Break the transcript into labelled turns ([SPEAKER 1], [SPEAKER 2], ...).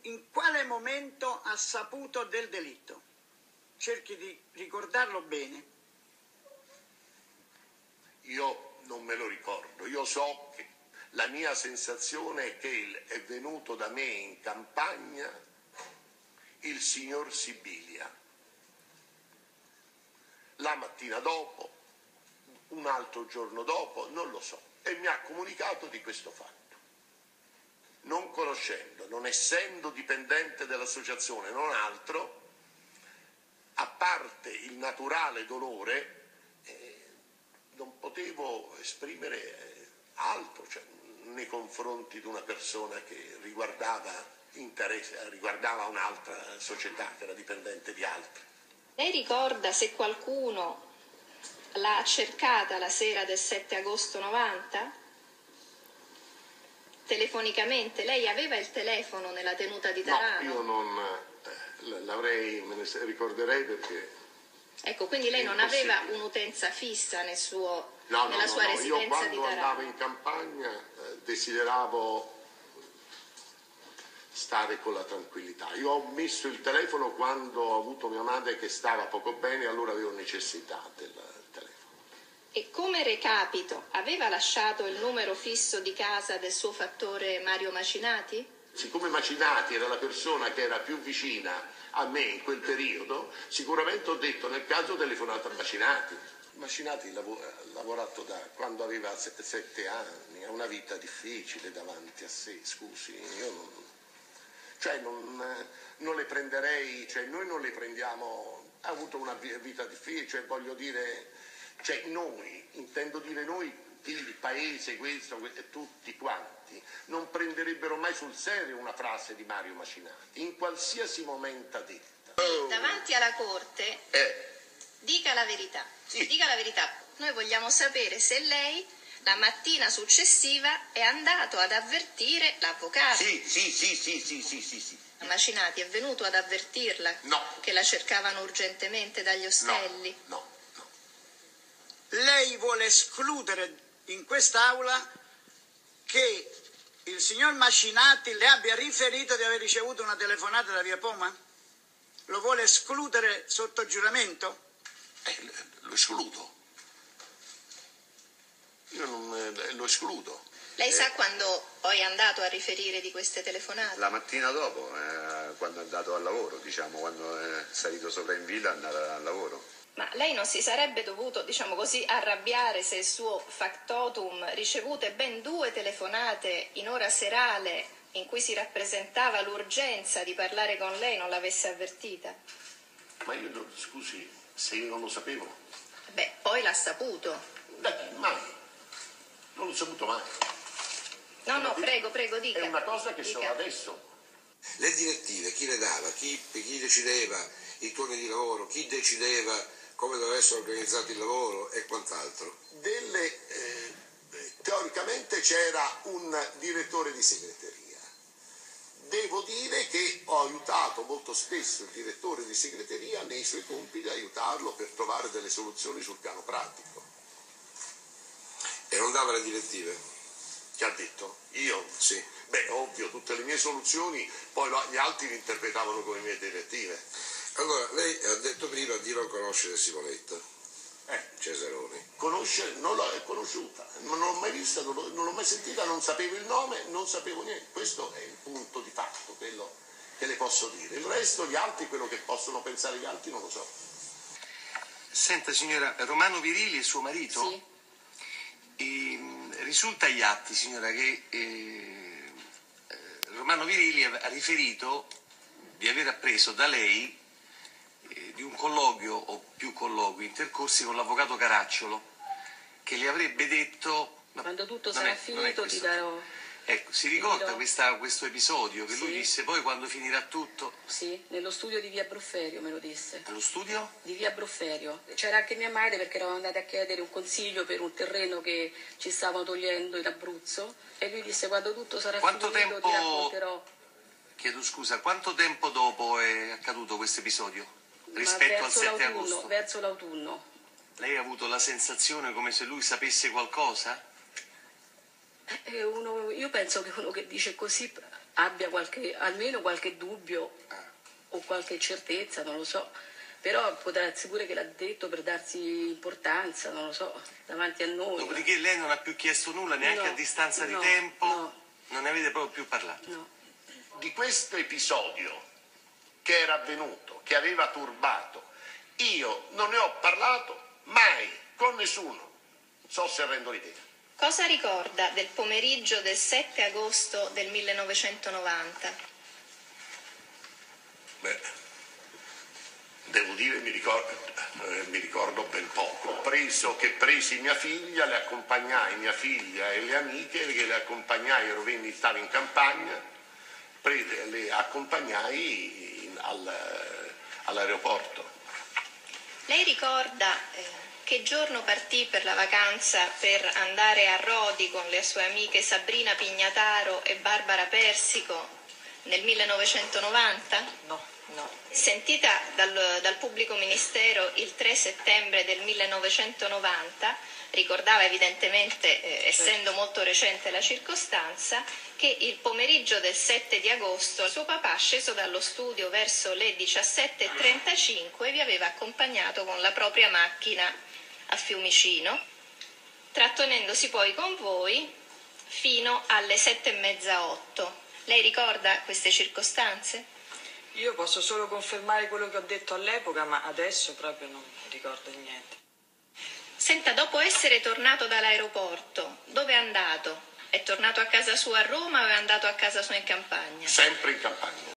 [SPEAKER 1] in quale momento ha saputo del delitto? Cerchi di ricordarlo bene.
[SPEAKER 2] Io non me lo ricordo, io so che la mia sensazione è che è venuto da me in campagna il signor Sibilia. La mattina dopo, un altro giorno dopo, non lo so, e mi ha comunicato di questo fatto. Non conoscendo, non essendo dipendente dell'associazione, non altro, a parte il naturale dolore, non potevo esprimere altro, cioè, nei confronti di una persona che riguardava un'altra società che era dipendente di altre.
[SPEAKER 3] Lei ricorda se qualcuno l'ha cercata la sera del 7 agosto 90? Telefonicamente? Lei aveva il telefono nella tenuta di Tarano?
[SPEAKER 2] No, io non l'avrei, me ne ricorderei perché...
[SPEAKER 3] Ecco, quindi lei non aveva un'utenza fissa nella sua residenza
[SPEAKER 2] io
[SPEAKER 3] di
[SPEAKER 2] quando
[SPEAKER 3] Tarano?
[SPEAKER 2] andavo in campagna desideravo stare con la tranquillità. Io ho messo il telefono quando ho avuto mia madre che stava poco bene, allora avevo necessità del telefono.
[SPEAKER 3] E come recapito, aveva lasciato il numero fisso di casa del suo fattore Mario Macinati?
[SPEAKER 2] Siccome Macinati era la persona che era più vicina a me in quel periodo, sicuramente ho detto nel caso ho telefonato a Macinati. Macinati ha lavorato da quando aveva 7 anni, ha una vita difficile davanti a sé, scusi, io non le prenderei, cioè noi non le prendiamo, ha avuto una vita difficile, cioè voglio dire, cioè noi, intendo dire noi, il paese, questo tutti quanti, non prenderebbero mai sul serio una frase di Mario Macinati, in qualsiasi momento detta.
[SPEAKER 3] Davanti alla Corte dica la verità,
[SPEAKER 2] Sì.
[SPEAKER 3] Dica la verità. Noi vogliamo sapere se lei la mattina successiva è andato ad avvertire l'avvocato.
[SPEAKER 2] Sì.
[SPEAKER 3] Macinati è venuto ad avvertirla?
[SPEAKER 2] No.
[SPEAKER 3] Che la cercavano urgentemente dagli ostelli?
[SPEAKER 2] No.
[SPEAKER 1] Lei vuole escludere in quest'Aula che il signor Macinati le abbia riferito di aver ricevuto una telefonata da via Poma? Lo vuole escludere sotto giuramento?
[SPEAKER 2] Lo escludo. Io non lo escludo.
[SPEAKER 3] Lei sa quando poi è andato a riferire di queste telefonate?
[SPEAKER 4] La mattina dopo, quando è andato al lavoro, diciamo, quando è salito sopra in villa è andato al lavoro.
[SPEAKER 3] Ma lei non si sarebbe dovuto, diciamo così, arrabbiare se il suo factotum ricevute ben 2 telefonate in ora serale in cui si rappresentava l'urgenza di parlare con lei non l'avesse avvertita?
[SPEAKER 2] Ma io, scusi, se io non lo sapevo.
[SPEAKER 3] Beh, poi l'ha saputo.
[SPEAKER 2] Mai. Non l'ho saputo mai.
[SPEAKER 3] No, prego, dica.
[SPEAKER 2] È una cosa che
[SPEAKER 3] dica.
[SPEAKER 2] so adesso.
[SPEAKER 5] Le direttive chi le dava? Chi decideva i turni di lavoro? Chi decideva come doveva essere organizzato il lavoro e quant'altro?
[SPEAKER 2] Teoricamente c'era un direttore di segreteria. Devo dire che ho aiutato molto spesso il direttore di segreteria nei suoi compiti, aiutarlo per trovare delle soluzioni sul piano pratico.
[SPEAKER 5] E non dava le direttive?
[SPEAKER 2] Che ha detto? Io?
[SPEAKER 5] Sì.
[SPEAKER 2] Beh, ovvio, tutte le mie soluzioni, poi gli altri le interpretavano come mie direttive.
[SPEAKER 5] Allora, lei ha detto prima di non conoscere Simonetta Cesaroni.
[SPEAKER 2] Non l'ho conosciuta, non l'ho mai vista, non l'ho mai sentita, non sapevo il nome, non sapevo niente. Questo è il punto di fatto, quello che le posso dire. Il resto, gli altri, quello che possono pensare gli altri, non lo so.
[SPEAKER 6] Senta signora, Romano Virili è suo marito?
[SPEAKER 3] Sì.
[SPEAKER 6] Risulta agli atti, signora, che Romano Virili ha riferito di aver appreso da lei di un colloquio o più colloqui intercorsi con l'avvocato Caracciolo, che le avrebbe detto...
[SPEAKER 7] Quando tutto sarà finito ti darò...
[SPEAKER 6] Ecco, si ricorda questo episodio che lui disse poi quando finirà tutto?
[SPEAKER 7] Sì, nello studio di via Brufferio me lo disse.
[SPEAKER 6] Allo studio?
[SPEAKER 7] Di via Brufferio. C'era anche mia madre perché eravamo andati a chiedere un consiglio per un terreno che ci stavano togliendo in Abruzzo e lui disse quando tutto sarà finito ti racconterò.
[SPEAKER 6] Chiedo scusa, quanto tempo dopo è accaduto questo episodio? Rispetto al 7 agosto?
[SPEAKER 7] Verso l'autunno.
[SPEAKER 6] Lei ha avuto la sensazione come se lui sapesse qualcosa?
[SPEAKER 7] Io penso che uno che dice così abbia almeno qualche dubbio o qualche certezza, non lo so. Però può darsi pure che l'ha detto per darsi importanza, non lo so, davanti a noi.
[SPEAKER 6] Dopodiché lei non ha più chiesto nulla, neanche a distanza di tempo?
[SPEAKER 7] No.
[SPEAKER 6] Non ne avete proprio più parlato?
[SPEAKER 7] No.
[SPEAKER 2] Di questo episodio che era avvenuto, che aveva turbato, io non ne ho parlato mai con nessuno. Non so se rendo l'idea.
[SPEAKER 3] Cosa ricorda del pomeriggio del 7 agosto del 1990?
[SPEAKER 2] Beh, devo dire mi ricordo ben poco. Presi mia figlia, le accompagnai mia figlia e le amiche, che le accompagnai, stavo in campagna, le accompagnai all'aeroporto.
[SPEAKER 3] Lei ricorda che giorno partì per la vacanza per andare a Rodi con le sue amiche Sabrina Pignataro e Barbara Persico nel 1990?
[SPEAKER 8] No.
[SPEAKER 3] Sentita dal pubblico ministero il 3 settembre del 1990, ricordava evidentemente, essendo molto recente la circostanza, che il pomeriggio del 7 di agosto suo papà, sceso dallo studio verso le 17:35, vi aveva accompagnato con la propria macchina a Fiumicino, trattenendosi poi con voi fino alle 7:30-8. Lei ricorda queste circostanze?
[SPEAKER 8] Io posso solo confermare quello che ho detto all'epoca, ma adesso proprio non ricordo niente.
[SPEAKER 3] Senta, dopo essere tornato dall'aeroporto, dove è andato? È tornato a casa sua a Roma o è andato a casa sua in campagna?
[SPEAKER 2] Sempre in campagna.